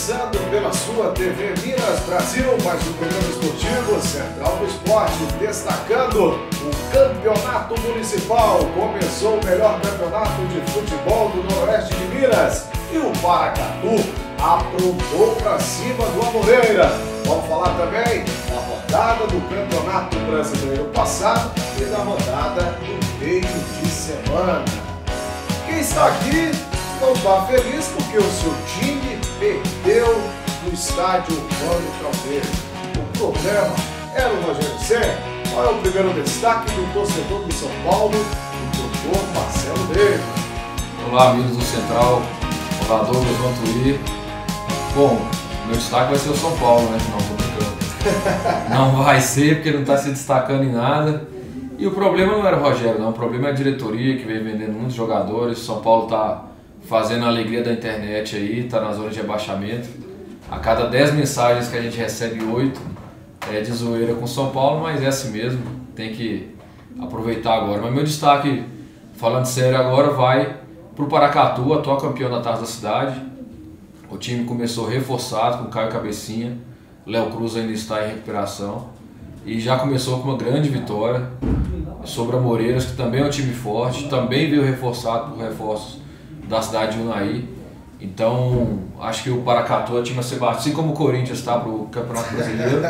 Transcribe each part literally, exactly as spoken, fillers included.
começando pela sua T V Minas Brasil, mais um programa esportivo Central do Esporte, destacando o Campeonato Municipal. Começou o melhor campeonato de futebol do Noroeste de Minas e o Paracatu aprontou para cima do Amoreira. Vamos falar também da rodada do Campeonato Brasileiro passado e da rodada do meio de semana. Quem está aqui não está feliz porque o seu time perdeu no estádio Vânio Caldeira. O problema era o Rogério Ceni. Qual é o primeiro destaque do torcedor do São Paulo, o doutor Marcelo Neves? Olá, amigos do Central. Olá, Douglas, Vantuí. Bom, meu destaque vai ser o São Paulo, né? Não, tô brincando. Não vai ser porque não está se destacando em nada. E o problema não era o Rogério, não. O problema é a diretoria que vem vendendo muitos jogadores. O São Paulo está fazendo a alegria da internet aí, está na zona de rebaixamento. A cada dez mensagens que a gente recebe, oito é de zoeira com o São Paulo, mas é assim mesmo, tem que aproveitar agora. Mas meu destaque, falando sério agora, vai para o Paracatu, atual campeão da Taça da Cidade. O time começou reforçado com Caio Cabecinha, Léo Cruz ainda está em recuperação e já começou com uma grande vitória sobre a Moreiras, que também é um time forte, também veio reforçado por reforços da cidade de Unai. Então, acho que o Paracatu é o time a ser batido, assim como o Corinthians está para o Campeonato Brasileiro.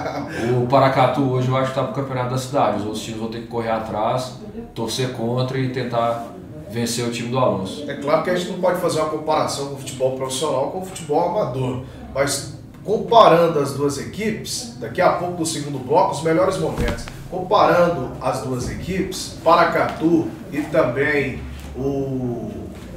O Paracatu hoje eu acho que está para o Campeonato da Cidade. Os outros times vão ter que correr atrás, torcer contra e tentar vencer o time do Alonso. É claro que a gente não pode fazer uma comparação com o futebol profissional com o futebol amador, mas comparando as duas equipes, daqui a pouco do segundo bloco, os melhores momentos. Comparando as duas equipes, Paracatu e também o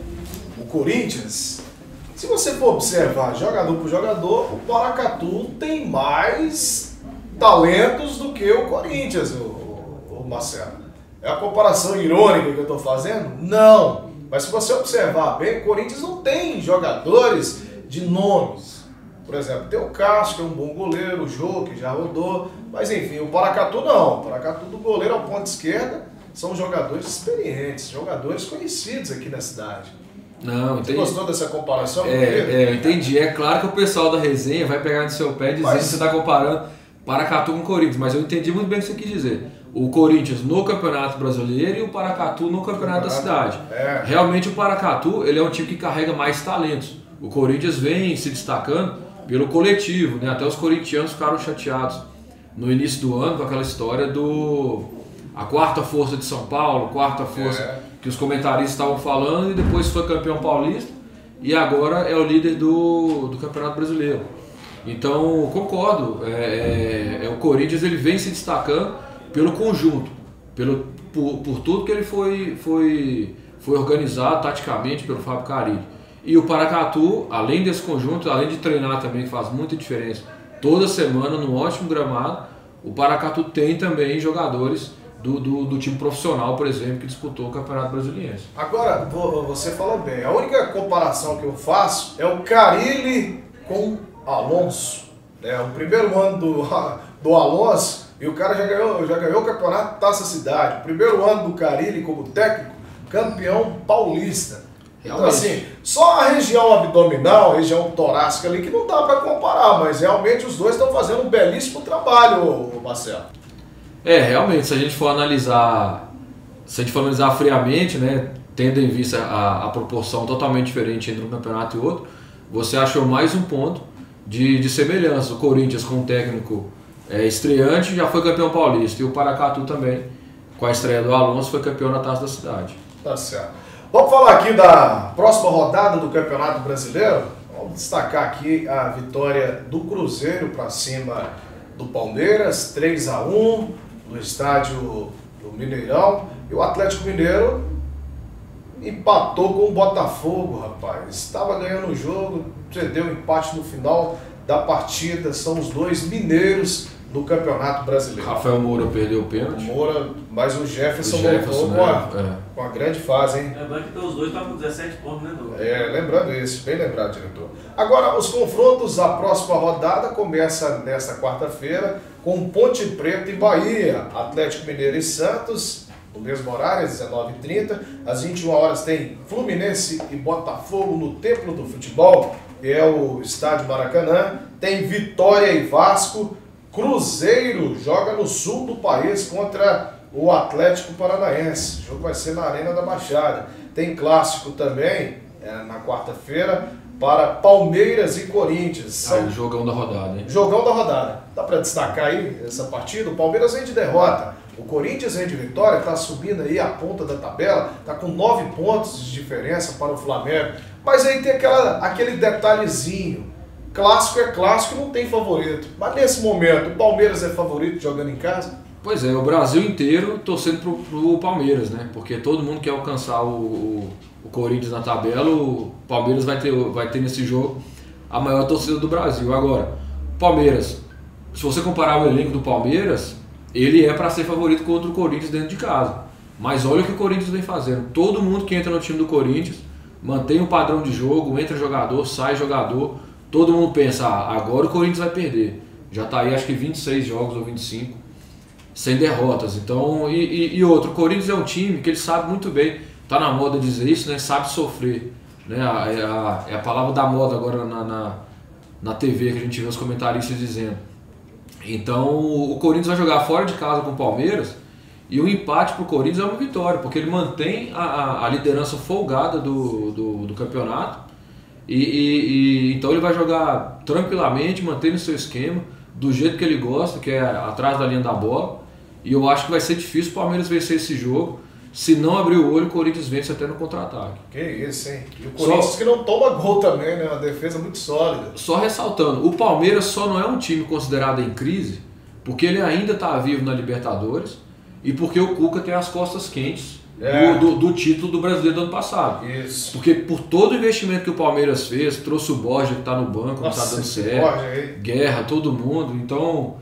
O Corinthians, se você for observar jogador por jogador, o Paracatu tem mais talentos do que o Corinthians, o, o, o Marcelo. É a comparação irônica que eu estou fazendo? Não. Mas se você observar bem, o Corinthians não tem jogadores de nomes. Por exemplo, tem o Cássio, que é um bom goleiro, o Jô, que já rodou. Mas enfim, o Paracatu não. O Paracatu do goleiro ao ponto esquerda são jogadores experientes, jogadores conhecidos aqui na cidade. Não, Você gostou dessa comparação? É, é, eu entendi. É claro que o pessoal da resenha vai pegar no seu pé dizendo mas... que você está comparando Paracatu com o Corinthians, mas eu entendi muito bem o que você quis dizer. O Corinthians no Campeonato Brasileiro e o Paracatu no Campeonato da Cidade. É. Realmente o Paracatu ele é um time que carrega mais talentos. O Corinthians vem se destacando pelo coletivo, né? Até os corintianos ficaram chateados no início do ano com aquela história do a quarta força de São Paulo, quarta força... É. Que os comentaristas estavam falando e depois foi campeão paulista e agora é o líder do, do Campeonato Brasileiro. Então, concordo, é, é, é, o Corinthians ele vem se destacando pelo conjunto, pelo, por, por tudo que ele foi, foi, foi organizado taticamente pelo Fábio Carilli. E o Paracatu, além desse conjunto, além de treinar também, que faz muita diferença, toda semana num ótimo gramado, o Paracatu tem também jogadores Do, do, do time profissional, por exemplo, que disputou o Campeonato Brasileiro. Agora, você falou bem, a única comparação que eu faço é o Carilli com Alonso. É, o primeiro ano do, do Alonso, e o cara já ganhou, já ganhou o Campeonato Taça Cidade. O primeiro ano do Carilli como técnico, campeão paulista. Então assim, só a região abdominal, a região torácica ali, que não dá para comparar, mas realmente os dois estão fazendo um belíssimo trabalho, Marcelo. É, realmente, se a gente for analisar, se a gente for analisar friamente, né, tendo em vista a, a proporção totalmente diferente entre um campeonato e outro, você achou mais um ponto de, de semelhança. O Corinthians com um técnico é, estreante já foi campeão paulista e o Paracatu também, com a estreia do Alonso, foi campeão da Taça da Cidade. Tá certo. Vamos falar aqui da próxima rodada do Campeonato Brasileiro. Vamos destacar aqui a vitória do Cruzeiro para cima do Palmeiras, três a um. No estádio do Mineirão, e o Atlético Mineiro empatou com o Botafogo, rapaz. Estava ganhando o jogo, cedeu o empate no final da partida. São os dois mineiros no Campeonato Brasileiro. Rafael Moura perdeu o pênalti. O Moura, mas o Jefferson, o Jefferson voltou né? com, a, é. com a grande fase, hein? Lembrando que os dois estavam com dezessete pontos, né, Douglas? É, lembrando isso, bem lembrado, diretor. Agora, os confrontos da próxima rodada começa nesta quarta-feira com Ponte Preta e Bahia, Atlético Mineiro e Santos, no mesmo horário, às dezenove e trinta. Às vinte e uma horas tem Fluminense e Botafogo no Templo do Futebol. é o Estádio Maracanã. Tem Vitória e Vasco. Cruzeiro joga no sul do país contra o Atlético Paranaense. O jogo vai ser na Arena da Baixada. Tem clássico também, é, na quarta-feira, para Palmeiras e Corinthians. São... Ah, o jogão da rodada, hein? Jogão da rodada. Dá para destacar aí essa partida? O Palmeiras vem de derrota. O Corinthians vem de vitória, está subindo aí a ponta da tabela, está com nove pontos de diferença para o Flamengo. Mas aí tem aquela, aquele detalhezinho. Clássico é clássico, não tem favorito. Mas nesse momento, o Palmeiras é favorito jogando em casa? Pois é, o Brasil inteiro torcendo pro, pro Palmeiras, né? Porque todo mundo quer alcançar o, o, o Corinthians na tabela, o Palmeiras vai ter, vai ter nesse jogo a maior torcida do Brasil. Agora, Palmeiras, se você comparar o elenco do Palmeiras, ele é para ser favorito contra o Corinthians dentro de casa. Mas olha o que o Corinthians vem fazendo. Todo mundo que entra no time do Corinthians mantém um padrão de jogo, entra jogador, sai jogador. Todo mundo pensa, ah, agora o Corinthians vai perder. Já está aí acho que vinte e seis jogos ou vinte e cinco sem derrotas. Então, e, e, e outro, o Corinthians é um time que ele sabe muito bem, está na moda dizer isso, né? Sabe sofrer. Né? É, a, é a palavra da moda agora na, na, na T V que a gente vê os comentaristas dizendo. Então o Corinthians vai jogar fora de casa com o Palmeiras e o empate para o Corinthians é uma vitória, porque ele mantém a, a, a liderança folgada do, do, do campeonato. E, e, e então ele vai jogar tranquilamente, mantendo o seu esquema, do jeito que ele gosta, que é atrás da linha da bola. E eu acho que vai ser difícil o Palmeiras vencer esse jogo. Se não abrir o olho, o Corinthians vence até no contra-ataque. Que isso, hein? E o Corinthians só, que não toma gol também, né? Uma defesa muito sólida. Só ressaltando, o Palmeiras só não é um time considerado em crise porque ele ainda está vivo na Libertadores e porque o Cuca tem as costas quentes. É. Do, do, do título do Brasileiro do ano passado. Isso. Porque por todo o investimento que o Palmeiras fez, trouxe o Borja que está no banco, não está dando certo, Guerra, todo mundo. Então,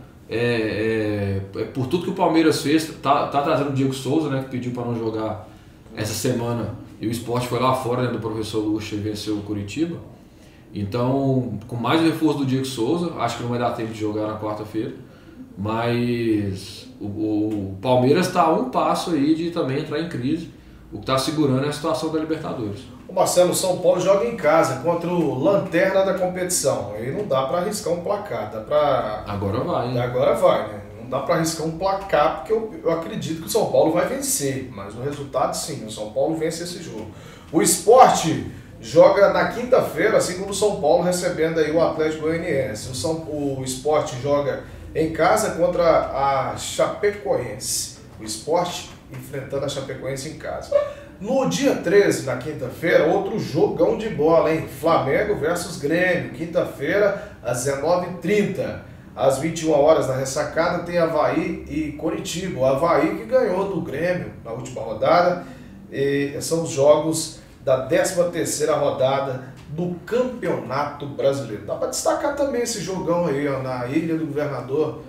é, é, é por tudo que o Palmeiras fez, tá, tá trazendo o Diego Souza, né, que pediu para não jogar essa semana, e o Sport foi lá fora, né, do professor Lucha e venceu o Curitiba. Então, com mais o reforço do Diego Souza, acho que não vai dar tempo de jogar na quarta-feira, mas o, o Palmeiras está a um passo aí de também entrar em crise. O que está segurando é a situação da Libertadores. O Marcelo, São Paulo joga em casa contra o lanterna da competição. Aí não dá para arriscar um placar, dá para... Agora vai, hein? Agora vai, né? Não dá para arriscar um placar porque eu, eu acredito que o São Paulo vai vencer, mas o resultado sim, o São Paulo vence esse jogo. O Sport joga na quinta-feira, assim como o São Paulo, recebendo aí o Atlético Goianiense. O, São, o Sport joga em casa contra a Chapecoense. O Sport enfrentando a Chapecoense em casa. No dia treze, na quinta-feira, outro jogão de bola, hein? Flamengo versus Grêmio. Quinta-feira, às dezenove e trinta. Às vinte e uma horas, na ressacada, tem Avaí e Coritiba. O Avaí que ganhou do Grêmio na última rodada. E são os jogos da décima terceira rodada do Campeonato Brasileiro. Dá para destacar também esse jogão aí, ó, na Ilha do Governador,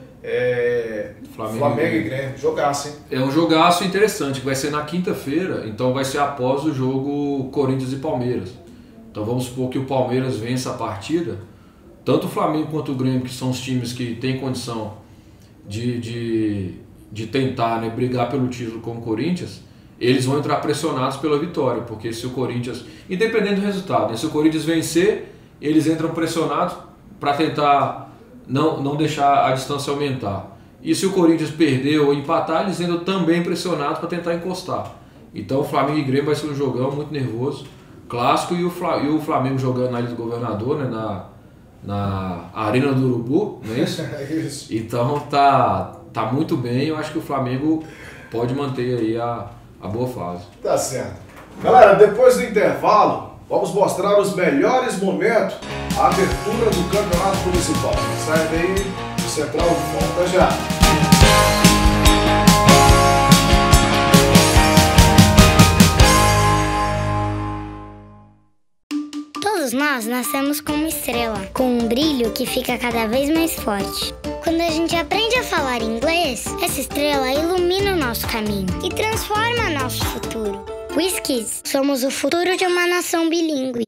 é, Flamengo, Flamengo e Grêmio. Jogaço, hein? É um jogaço interessante, que vai ser na quinta-feira, então vai ser após o jogo Corinthians e Palmeiras. Então vamos supor que o Palmeiras vença a partida, tanto o Flamengo quanto o Grêmio, que são os times que têm condição de, de, de tentar, né, brigar pelo título com o Corinthians, eles vão entrar pressionados pela vitória, porque se o Corinthians, independente do resultado, né, se o Corinthians vencer, eles entram pressionados para tentar não, não deixar a distância aumentar. E se o Corinthians perder ou empatar, eles entram também pressionados para tentar encostar. Então o Flamengo e Grêmio vai ser um jogão muito nervoso, clássico, e o Flamengo, e o Flamengo jogando na Ilha do Governador, né, na, na Arena do Urubu, não é isso? É isso. Então tá, tá muito bem, eu acho que o Flamengo pode manter aí a A boa fase. Tá certo. Galera, depois do intervalo, vamos mostrar os melhores momentos, a abertura do Campeonato Municipal. Sai daí, o Central volta já. Todos nós nascemos com uma estrela, com um brilho que fica cada vez mais forte. Quando a gente aprende a falar inglês, essa estrela ilumina o nosso caminho e transforma nosso futuro. Whiskies, somos o futuro de uma nação bilíngue.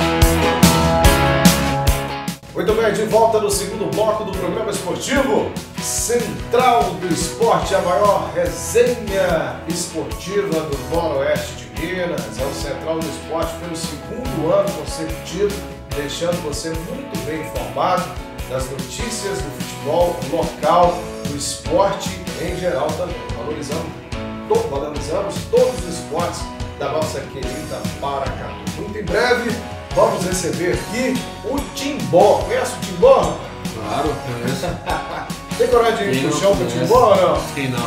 Muito bem, de volta no segundo bloco do programa esportivo. Central do Esporte, a maior resenha esportiva do Noroeste de Minas. É o Central do Esporte pelo segundo ano consecutivo, deixando você muito bem informado das notícias do futebol local, do esporte em geral também. Valorizamos, to, valorizamos todos os esportes da nossa querida Paracatu. Muito em breve vamos receber aqui o Timbó. Conhece o Timbó? Claro, conheço. Tem coragem de ir pro chão pro Timbó ou não? Tem não,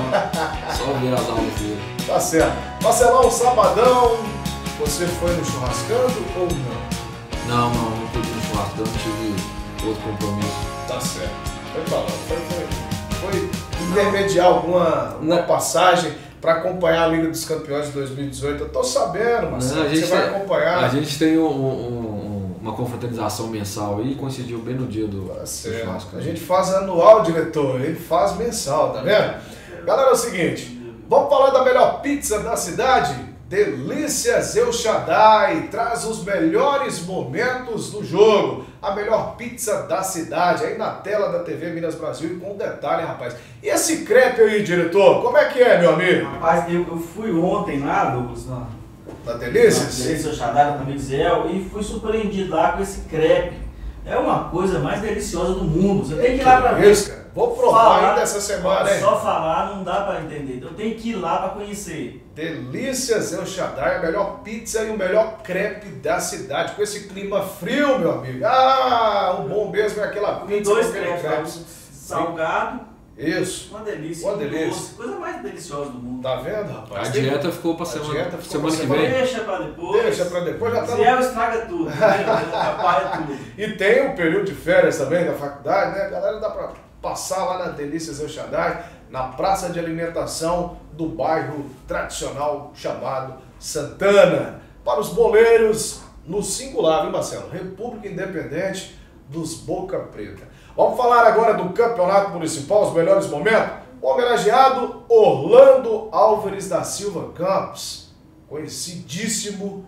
só, só ver as aulas dele. Tá certo. Marcelão, sabadão, você foi no churrascando ou não? Não, não, não fui no churrascão, tive outro compromisso. Tá certo. Foi pra lá, foi, foi, foi intermediar alguma uma passagem para acompanhar a Liga dos Campeões de dois mil e dezoito. Eu tô sabendo, Marcelo, você vai tem, acompanhar. A gente tem um, um, uma confraternização mensal aí, coincidiu bem no dia do, tá do churrasco. A gente faz anual, diretor, ele faz mensal, tá vendo? Galera, é o seguinte, vamos falar da melhor pizza da cidade? Delícias El Shaddai traz os melhores momentos do jogo. A melhor pizza da cidade, aí na tela da T V Minas Brasil. E com detalhe, rapaz. E esse crepe aí, diretor? Como é que é, meu amigo? Rapaz, eu, eu fui ontem lá, Douglas, na, na Delícias? Na Delícias El Shaddai, na Mizel, e fui surpreendido lá com esse crepe. É uma coisa mais deliciosa do mundo. Você tem que ir lá pra ver. Isso, cara. Vou provar falar, ainda essa semana, hein? Só falar não dá pra entender. Então tem que ir lá pra conhecer. Delícias El Shaddai, a melhor pizza e o melhor crepe da cidade. Com esse clima frio, meu amigo. Ah, o bom mesmo é aquela pizza. Tem dois crepes, salgado. Isso. Uma delícia. Uma delícia. Doce, coisa mais deliciosa do mundo. Tá vendo, rapaz? A dieta Tem... ficou pra semana, dieta ficou semana pra que vem. Deixa pra depois. Deixa pra depois, já tá. Ziel estraga tudo, atrapalha tudo. E tem um período de férias também da faculdade, né? Galera, dá pra passar lá na Delícias El Shaddai, na praça de alimentação do bairro tradicional chamado Santana. Para os boleiros, no singular, viu, Marcelo? República Independente dos Boca Preta. Vamos falar agora do Campeonato Municipal, os melhores momentos. O homenageado Orlando Álvares da Silva Campos, conhecidíssimo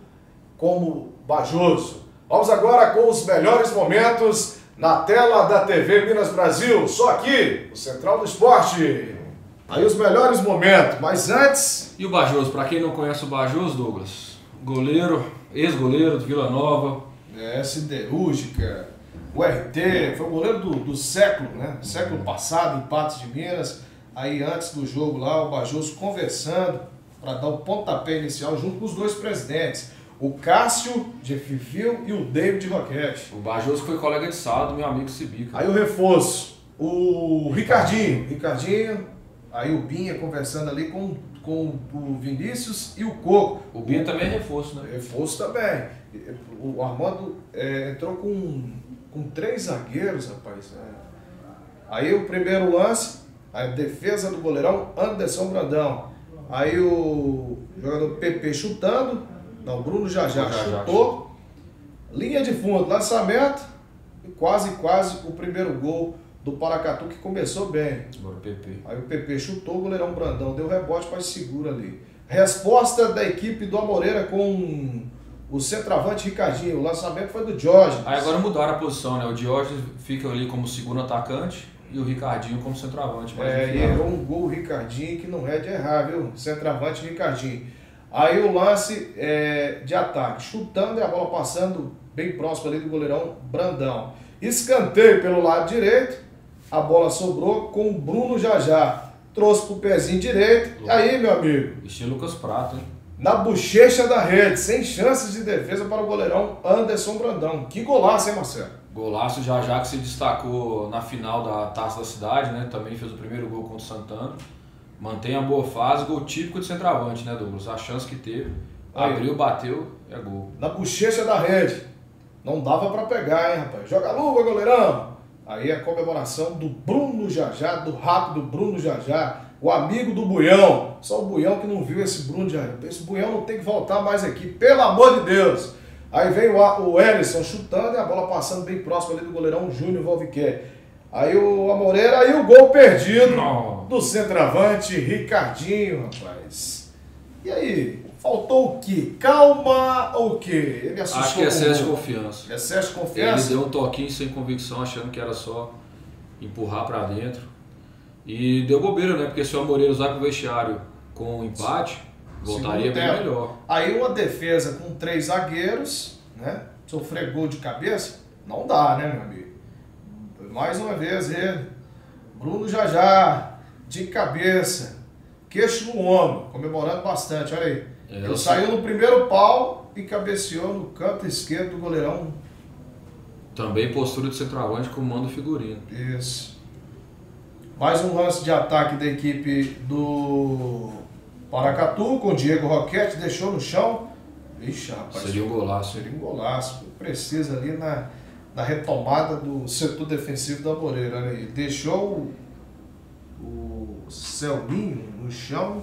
como Bajoso. Vamos agora com os melhores momentos na tela da T V Minas Brasil, só aqui, o Central do Esporte. Aí os melhores momentos, mas antes... E o Bajoso, para quem não conhece o Bajoso, Douglas, goleiro, ex-goleiro do Vila Nova. É, siderúrgica, o R T, foi o goleiro do, do século, né? Século passado, em Patos de Minas. Aí antes do jogo lá, o Bajoso conversando para dar o pontapé inicial junto com os dois presidentes. O Cássio de Fifil e o David Roquete. O Bajoso foi colega de sala do meu amigo Cibica. Aí o reforço, o Ricardinho. Ricardinho, aí o Binha conversando ali com, com o Vinícius e o Coco. O Binha também é reforço, né? Reforço também. O Armando é, entrou com, com três zagueiros, rapaz. É. Aí o primeiro lance, a defesa do goleirão Anderson Brandão. Aí o jogador P P chutando. Não, o Bruno já já chutou, linha de fundo, lançamento e quase, quase o primeiro gol do Paracatu que começou bem. Agora o P P. Aí o P P chutou, o goleirão Brandão deu rebote para segura ali. Resposta da equipe do Amoreira com o centroavante Ricardinho, o lançamento foi do Jorge. Aí agora mudaram a posição, né? O Jorge fica ali como segundo atacante e o Ricardinho como centroavante. É, e errou um gol o Ricardinho que não é de errar, viu? Centroavante Ricardinho. Aí o lance é, de ataque, chutando e a bola passando bem próximo ali do goleirão Brandão. Escanteio pelo lado direito, a bola sobrou com o Bruno Jajá. Trouxe pro pezinho direito, e aí, meu amigo? Estilo Lucas Prato, hein? Na bochecha da rede, sem chances de defesa para o goleirão Anderson Brandão. Que golaço, hein, Marcelo? Golaço, Jajá que se destacou na final da Taça da Cidade, né? Também fez o primeiro gol contra o Santana. Mantém a boa fase, gol típico de centroavante, né, Douglas? A chance que teve, aí, abriu, bateu, é gol. Na bochecha da rede. Não dava pra pegar, hein, rapaz? Joga a luva, goleirão! Aí a comemoração do Bruno Jajá, do rápido Bruno Jajá, o amigo do Buião. Só o Buião que não viu esse Bruno Jajá. Esse Buião não tem que voltar mais aqui, pelo amor de Deus! Aí vem o, o Ellison chutando e a bola passando bem próximo ali do goleirão Júnior Valviquer. Aí o Amoreira, aí o gol perdido oh. do centroavante Ricardinho, rapaz. E aí, faltou o quê? Calma ou o quê? Ele assustou. Acho que é excesso de confiança. Excesso de confiança? Ele deu um toquinho sem convicção, achando que era só empurrar pra dentro. E deu bobeira, né? Porque se o Amoreiras vai pro vestiário com um empate, voltaria bem tempo. melhor. Aí uma defesa com três zagueiros, né? Sofrer gol de cabeça, não dá, né, meu amigo? Mais uma vez ele, Bruno Jajá, de cabeça, queixo no ombro, comemorando bastante, olha aí. É, ele eu saiu no primeiro pau e cabeceou no canto esquerdo do goleirão. Também postura de centroavante com mando figurino. Isso. Mais um lance de ataque da equipe do Paracatu, com o Diego Roquete, deixou no chão. Ixi, rapaz. Seria um golaço. Seria um golaço. Precisa ali na, na retomada do setor defensivo da Moreira. Olha aí. Deixou o, o Selminho no chão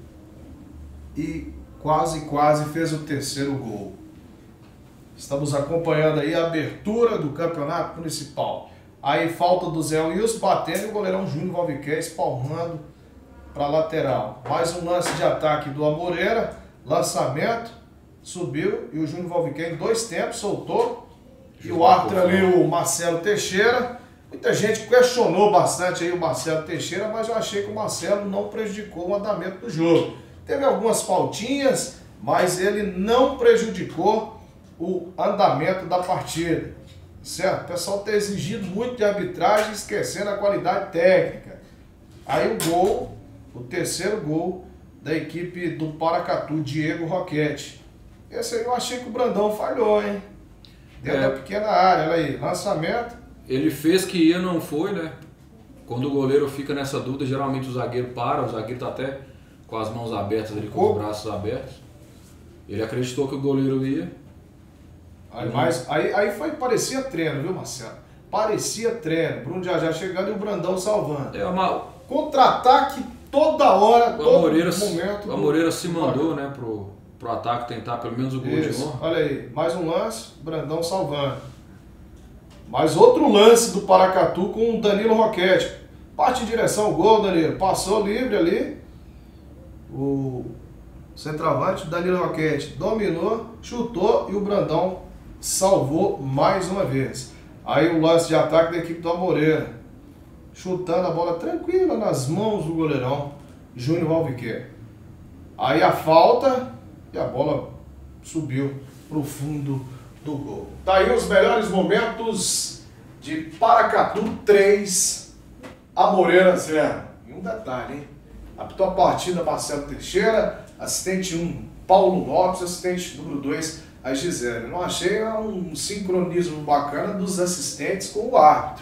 e quase, quase fez o terceiro gol. Estamos acompanhando aí a abertura do campeonato municipal. Aí falta do Zé Wilson batendo e o goleirão Júnior Valviquer espalmando para a lateral. Mais um lance de ataque do Amoreira. Lançamento. Subiu e o Júnior Valviquer em dois tempos soltou. E o árbitro ali, o Marcelo Teixeira. Muita gente questionou bastante aí o Marcelo Teixeira, mas eu achei que o Marcelo não prejudicou o andamento do jogo. Teve algumas faltinhas, mas ele não prejudicou o andamento da partida. Certo? O pessoal está exigindo muito de arbitragem, esquecendo a qualidade técnica. Aí o gol, o terceiro gol da equipe do Paracatu, Diego Roquete. Esse aí eu achei que o Brandão falhou, hein? Dentro é. da pequena área, olha aí, lançamento. Ele fez que ia, não foi, né? Quando o goleiro fica nessa dúvida, geralmente o zagueiro para, o zagueiro tá até com as mãos abertas ali, com oh. os braços abertos. Ele acreditou que o goleiro ia. Aí, mas, aí, aí foi, parecia treino, viu, Marcelo? Parecia treino. Bruno Jajá chegando e o Brandão salvando. É uma... Contra-ataque toda hora, o todo Amoreira, momento. O Amoreira se mandou, né, pro, pro ataque tentar pelo menos o gol Isso. de honra. Olha aí, mais um lance, Brandão salvando. Mais outro lance do Paracatu com o Danilo Roquete. Parte em direção ao gol, Danilo. Passou livre ali. O centroavante, Danilo Roquete, dominou, chutou e o Brandão salvou mais uma vez. Aí o lance de ataque da equipe do Amoreira. Chutando a bola tranquila nas mãos do goleirão Júnior Valviquer. Aí a falta e a bola subiu pro fundo do gol. Tá aí os melhores momentos de Paracatu três, Amoreira zero. E um detalhe, hein? Apitou a partida Marcelo Teixeira, assistente um Paulo Lopes, assistente número dois a Gisele. Não achei um sincronismo bacana dos assistentes com o árbitro,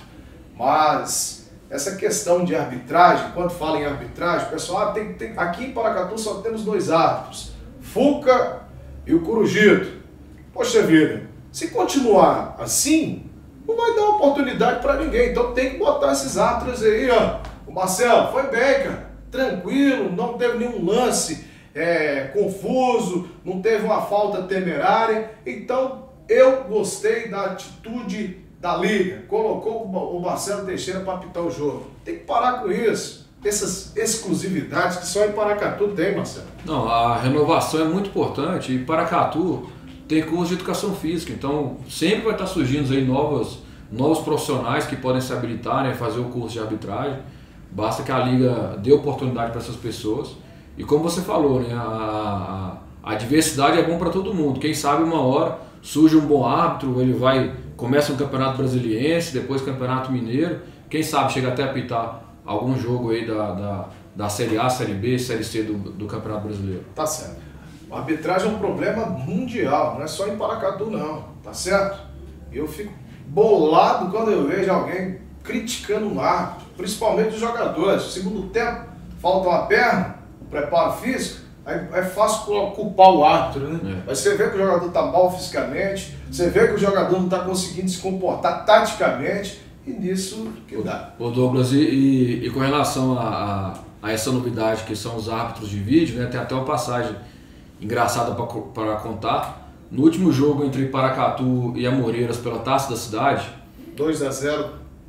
mas essa questão de arbitragem, quando fala em arbitragem, o pessoal, ah, tem, tem, aqui em Paracatu só temos dois árbitros, Fuca e o Corujito. Poxa vida, se continuar assim, não vai dar oportunidade para ninguém, então tem que botar esses árbitros aí, ó. O Marcelo foi bem, cara, tranquilo, não teve nenhum lance é, confuso, não teve uma falta temerária, então eu gostei da atitude da Liga, colocou o Marcelo Teixeira para apitar o jogo. Tem que parar com isso. Essas exclusividades que só em Paracatu tem, Marcelo. Não, a renovação é muito importante e Paracatu tem curso de educação física, então sempre vai estar surgindo aí novos, novos profissionais que podem se habilitar, né, fazer o curso de arbitragem. Basta que a Liga dê oportunidade para essas pessoas. E como você falou, né, a, a, a diversidade é bom para todo mundo. Quem sabe uma hora surge um bom árbitro, ele vai... Começa um campeonato brasiliense, depois campeonato mineiro. Quem sabe chega até a apitar algum jogo aí da, da, da Série A, Série B, Série C do, do Campeonato Brasileiro. Tá certo. A arbitragem é um problema mundial, não é só em Paracatu não, tá certo? Eu fico bolado quando eu vejo alguém criticando um árbitro, principalmente os jogadores. Segundo tempo, falta uma perna, preparo físico, aí é fácil culpar o árbitro, né? É. Mas você vê que o jogador tá mal fisicamente, você vê que o jogador não tá conseguindo se comportar taticamente, e nisso que dá. Ô Douglas, e, e, e com relação a, a, a essa novidade que são os árbitros de vídeo, né? Tem até uma passagem engraçada para contar. No último jogo entre Paracatu e Amoreiras pela Taça da Cidade, dois a zero.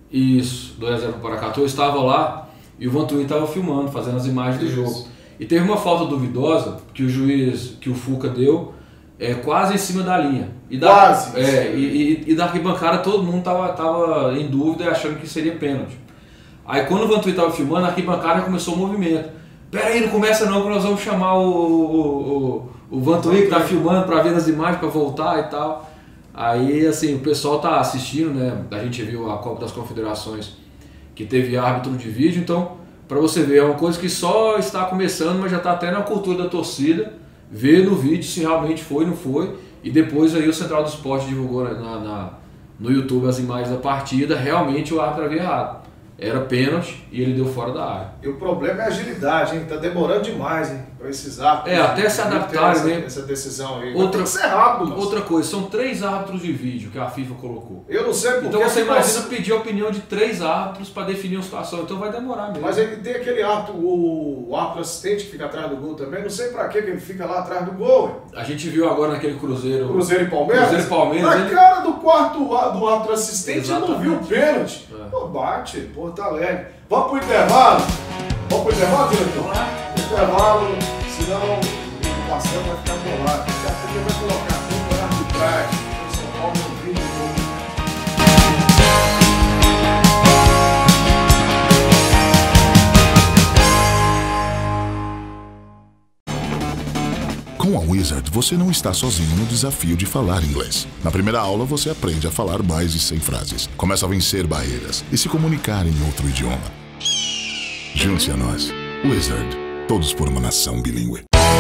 Isso, dois a zero para Paracatu. Eu estava lá e o Vantuí estava filmando, fazendo as imagens do Isso. jogo. E teve uma falta duvidosa que o juiz, que o Fuca deu, é, quase em cima da linha. E da, quase! É, e, e, e da arquibancada todo mundo estava tava em dúvida e achando que seria pênalti. Aí quando o Vantuí estava filmando, a arquibancada começou o movimento. Pera aí, não começa não, que nós vamos chamar o, o, o, o Vantuí que tá filmando para ver as imagens, para voltar e tal. Aí assim, o pessoal tá assistindo, né? A gente viu a Copa das Confederações que teve árbitro de vídeo, então para você ver, é uma coisa que só está começando, mas já está até na cultura da torcida, ver no vídeo se realmente foi ou não foi, e depois aí o Central do Esporte divulgou na, na, no YouTube as imagens da partida, realmente o árbitro havia errado. Era pênalti e ele deu fora da área. E o problema é a agilidade, hein? Tá demorando demais, hein? Pra esses árbitros. É, até se adaptarem, né? Essa decisão aí. Outra, tem que ser rápido, mas... outra coisa, são três árbitros de vídeo que a FIFA colocou. Eu não sei porque... Então você imagina posso... pedir a opinião de três árbitros para definir uma situação, então vai demorar mesmo. Mas ele tem aquele árbitro, o, o árbitro assistente que fica atrás do gol também, não sei pra que ele fica lá atrás do gol. A gente viu agora naquele Cruzeiro... Cruzeiro e Palmeiras? Cruzeiro e Palmeiras. Na ele... cara do quarto do árbitro assistente, exatamente, não viu o pênalti. É. Pô, bate, Porto Alegre. Vamos pro intervalo? Vamos pro intervalo, diretor? Vamos lá. Intervalo, senão o Marcelo vai ficar bolado. Daqui a pouco ele vai colocar tudo na arbitragem. O São Paulo não vive o gol. Com a Wizard, você não está sozinho no desafio de falar inglês. Na primeira aula, você aprende a falar mais de cem frases, começa a vencer barreiras e se comunicar em outro idioma. Junte-se a nós. Wizard. Todos por uma nação bilíngue.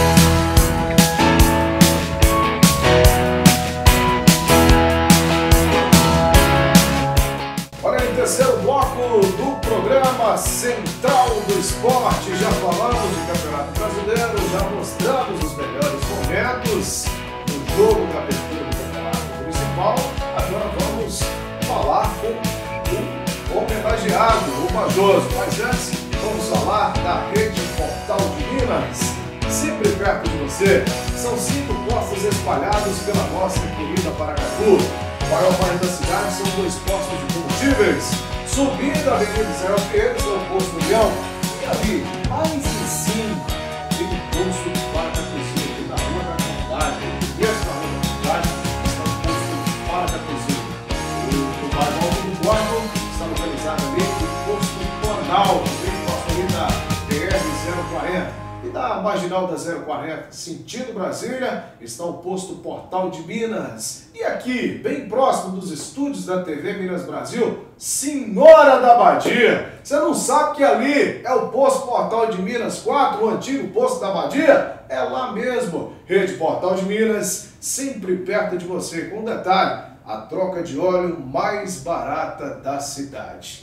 Olha aí, terceiro bloco do programa Central do Esporte. Já falamos de Campeonato Brasileiro, já mostramos os melhores momentos do jogo da abertura do Campeonato Municipal. Agora vamos falar com o homenageado, o Bajoso. Mas antes, vamos falar da rede Portal de Minas. Sempre perto de você, são cinco postos espalhados pela nossa querida Paracatu. O maior bairro da cidade são dois postos de combustíveis. Subindo a Avenida Israel Pinheiro, é o posto do Leão. E ali, mais em cima, tem o posto de Paracatuzinho, aqui na Rua da Comunidade. Esse na Rua da Comunidade está o posto de Paracatuzinho. O bairro Alto do Borgo está localizado ali no posto Planalto, bem próximo ali da B R zero quarenta. E na Marginal da zero quarenta, sentido Brasília, está o posto Portal de Minas. E aqui, bem próximo dos estúdios da T V Minas Brasil, Senhora da Badia. Você não sabe que ali é o posto Portal de Minas quatro, o antigo posto da Badia? É lá mesmo. Rede Portal de Minas, sempre perto de você. Com um detalhe, a troca de óleo mais barata da cidade.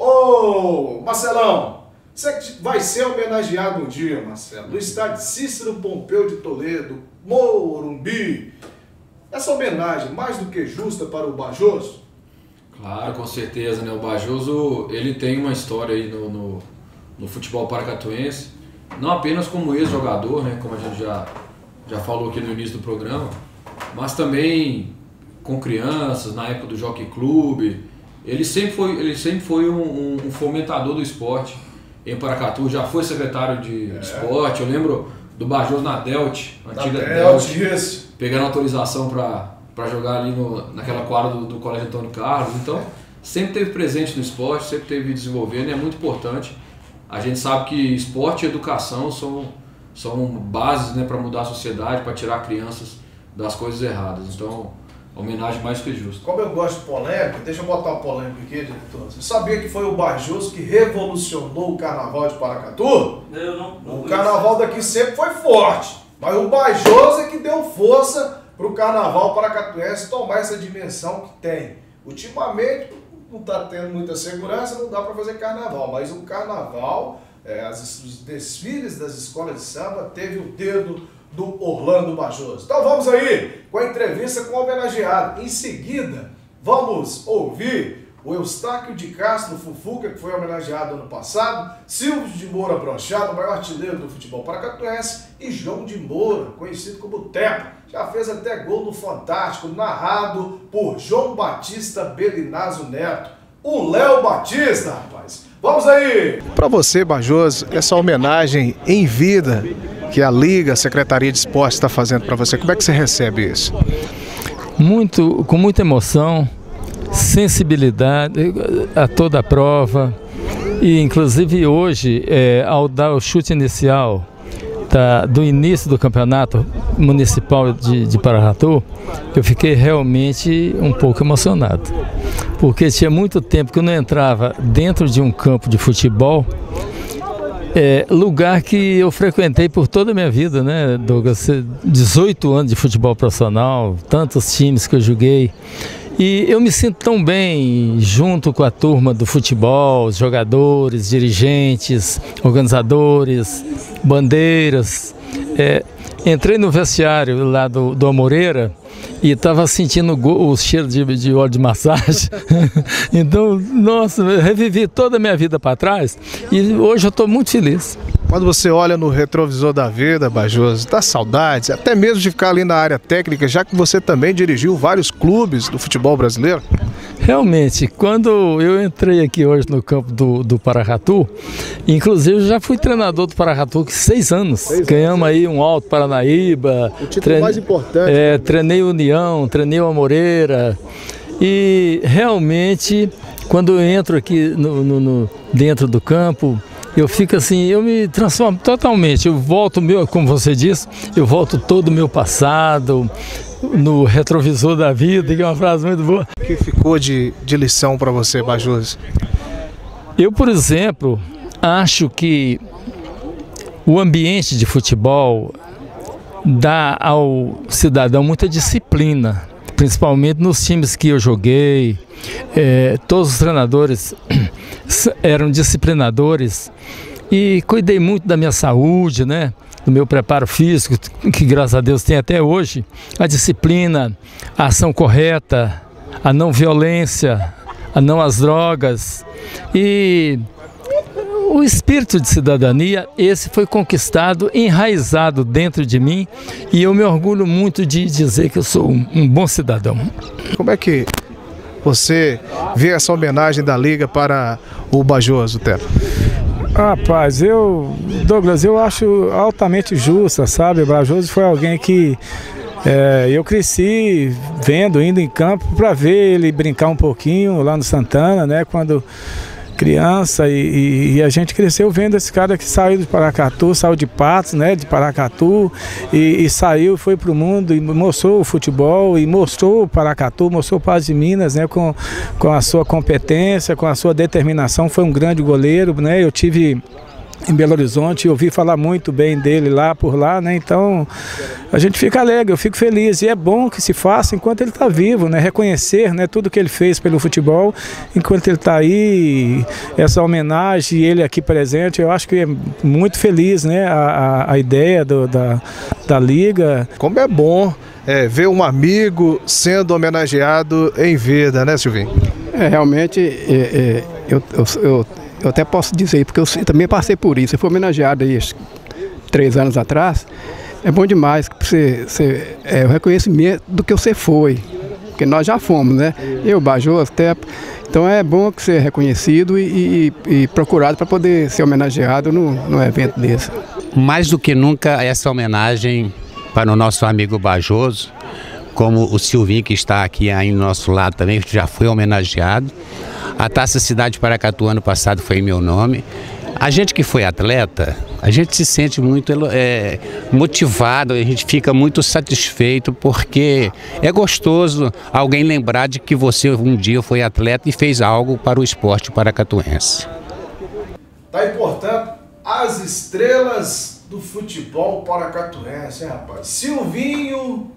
Ô, Marcelão! Você vai ser homenageado um dia, Marcelo, no estádio Cícero Pompeu de Toledo, Morumbi. Essa homenagem, mais do que justa para o Bajoso? Claro, com certeza, né? O Bajoso, ele tem uma história aí no, no, no futebol paracatuense, não apenas como ex-jogador, né? Como a gente já, já falou aqui no início do programa, mas também com crianças, na época do Jockey Club. Ele sempre foi, ele sempre foi um, um fomentador do esporte. Em Paracatu, já foi secretário de, é. de esporte. Eu lembro do Bajoso na Delt, antiga Delt, pegando autorização para jogar ali no, naquela quadra do, do Colégio Antônio Carlos. Então, sempre teve presente no esporte, sempre teve desenvolvendo, e é muito importante. A gente sabe que esporte e educação são, são bases, né, para mudar a sociedade, para tirar crianças das coisas erradas. Então, homenagem mais que justa. Como eu gosto de polêmica, deixa eu botar uma polêmica aqui, diretor. Você sabia que foi o Bajoso que revolucionou o carnaval de Paracatu? Eu não, não o carnaval daqui sempre foi forte, mas o Bajoso é que deu força para o carnaval paracatuense tomar essa dimensão que tem. Ultimamente, não está tendo muita segurança, não dá para fazer carnaval, mas o carnaval, é, as, os desfiles das escolas de samba, teve o dedo do Orlando Bajoso. Então vamos aí com a entrevista com o homenageado. Em seguida, vamos ouvir o Eustáquio de Castro Fufuca, que foi homenageado ano passado, Silvio de Moura Brochado, o maior artilheiro do futebol paracatuense, e João de Moura, conhecido como Tepa, já fez até gol no Fantástico, narrado por João Batista Belinazzo Neto. O Léo Batista, rapaz. Vamos aí! Para você, Bajoso, essa homenagem em vida que a Liga, a Secretaria de Esporte está fazendo para você, como é que você recebe isso? Muito, com muita emoção, sensibilidade a toda a prova. E inclusive hoje, é, ao dar o chute inicial da, do início do campeonato municipal de, de Paracatu, eu fiquei realmente um pouco emocionado, porque tinha muito tempo que eu não entrava dentro de um campo de futebol, é, lugar que eu frequentei por toda a minha vida, né, Douglas? dezoito anos de futebol profissional, tantos times que eu joguei. E eu me sinto tão bem junto com a turma do futebol, os jogadores, dirigentes, organizadores, bandeiras. É, entrei no vestiário lá do, do Amoreira e estava sentindo o, o cheiro de, de óleo de massagem. Então, nossa, eu revivi toda a minha vida para trás e hoje eu estou muito feliz. Quando você olha no retrovisor da vida, Bajoso, dá saudades, até mesmo de ficar ali na área técnica, já que você também dirigiu vários clubes do futebol brasileiro? Realmente, quando eu entrei aqui hoje no campo do, do Paracatu, inclusive já fui treinador do Paracatu há seis anos. Seis Ganhamos anos. aí um Alto Paranaíba. O título treine, mais importante. É, treinei o União, treinei o Amoreira. E realmente, quando eu entro aqui no, no, no, dentro do campo, eu fico assim, eu me transformo totalmente. Eu volto, meu, como você disse, eu volto todo o meu passado, no retrovisor da vida, que é uma frase muito boa. O que ficou de, de lição para você, Bajoso? Eu, por exemplo, acho que o ambiente de futebol dá ao cidadão muita disciplina, principalmente nos times que eu joguei. É, todos os treinadores eram disciplinadores e cuidei muito da minha saúde, né? Do meu preparo físico, que graças a Deus tem até hoje, a disciplina, a ação correta, a não violência, a não às drogas e o espírito de cidadania. Esse foi conquistado, enraizado dentro de mim e eu me orgulho muito de dizer que eu sou um, um bom cidadão. Como é que você vê essa homenagem da Liga para o Bajoso, Tepa? Rapaz, eu, Douglas, eu acho altamente justa, sabe? O Bajoso foi alguém que é, eu cresci vendo, indo em campo para ver ele brincar um pouquinho lá no Santana, né? Quando criança, e, e, e a gente cresceu vendo esse cara que saiu de Paracatu, saiu de Patos, né, de Paracatu, e, e saiu, foi para o mundo e mostrou o futebol, e mostrou o Paracatu, mostrou o Patos de Minas, né, com, com a sua competência, com a sua determinação. Foi um grande goleiro, né? Eu tive em Belo Horizonte, eu ouvi falar muito bem dele lá por lá, né? Então a gente fica alegre, eu fico feliz, e é bom que se faça enquanto ele está vivo, né? Reconhecer, né, tudo que ele fez pelo futebol enquanto ele está aí, essa homenagem, ele aqui presente, eu acho que é muito feliz, né? A, a, a ideia do, da, da Liga. Como é bom é, ver um amigo sendo homenageado em vida, né, Silvinho? É, realmente, é, é, eu, eu, eu Eu até posso dizer, porque eu também passei por isso. Eu fui homenageado aí três anos atrás. É bom demais que você, você, é, o reconhecimento do que você foi, porque nós já fomos, né? Eu, Bajoso, até. Então é bom que você é reconhecido e, e, e procurado para poder ser homenageado no, no evento desse. Mais do que nunca, essa homenagem para o nosso amigo Bajoso, como o Silvinho, que está aqui aí no nosso lado também, já foi homenageado. A Taça Cidade Paracatu ano passado foi em meu nome. A gente que foi atleta, a gente se sente muito é, motivado, a gente fica muito satisfeito, porque é gostoso alguém lembrar de que você um dia foi atleta e fez algo para o esporte paracatuense. Tá importando as estrelas do futebol paracatuense, hein, rapaz? Silvinho,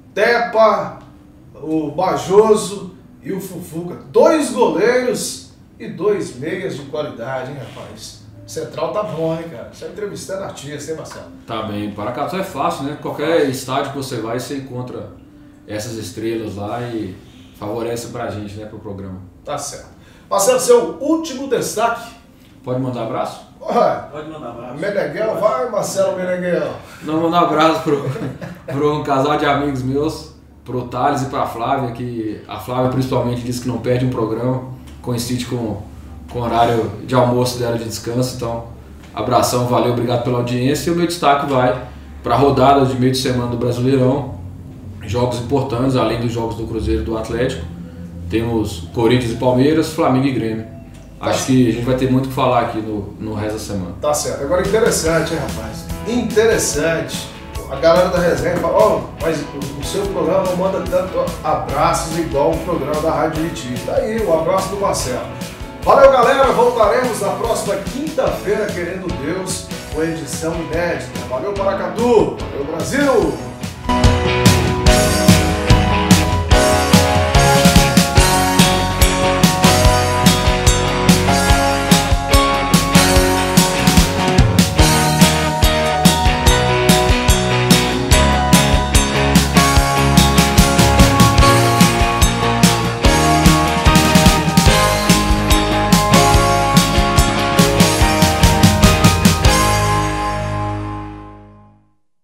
Tepa, o Bajoso e o Fufuca, dois goleiros e dois meias de qualidade, hein, rapaz? Central tá bom, hein, cara? Você é entrevistando artista, hein, Marcelo? Tá bem. Paracatu é fácil, né? Qualquer estádio que você vai, você encontra essas estrelas lá e favorece pra gente, né, pro programa. Tá certo. Marcelo, seu último destaque. Pode mandar abraço? Vai. Pode mandar abraço. Meneghel, vai, Marcelo Meneghel. Não, mandar abraço pro, pro um casal de amigos meus, pro Thales e pra Flávia, que a Flávia principalmente disse que não perde um programa, coincide com, com o horário de almoço dela de descanso. Então, abração, valeu, obrigado pela audiência. E o meu destaque vai para a rodada de meio de semana do Brasileirão, jogos importantes, além dos jogos do Cruzeiro e do Atlético. Temos Corinthians e Palmeiras, Flamengo e Grêmio. Acho que a gente vai ter muito o que falar aqui no, no resto da semana. Tá certo. Agora interessante, hein, rapaz? Interessante. A galera da resenha fala, ó, oh, mas o seu programa não manda tanto abraços igual o programa da Rádio Iti. Tá aí, o abraço do Marcelo. Valeu, galera. Voltaremos na próxima quinta-feira, querendo Deus, com edição inédita. Valeu, Paracatu. Valeu, Brasil.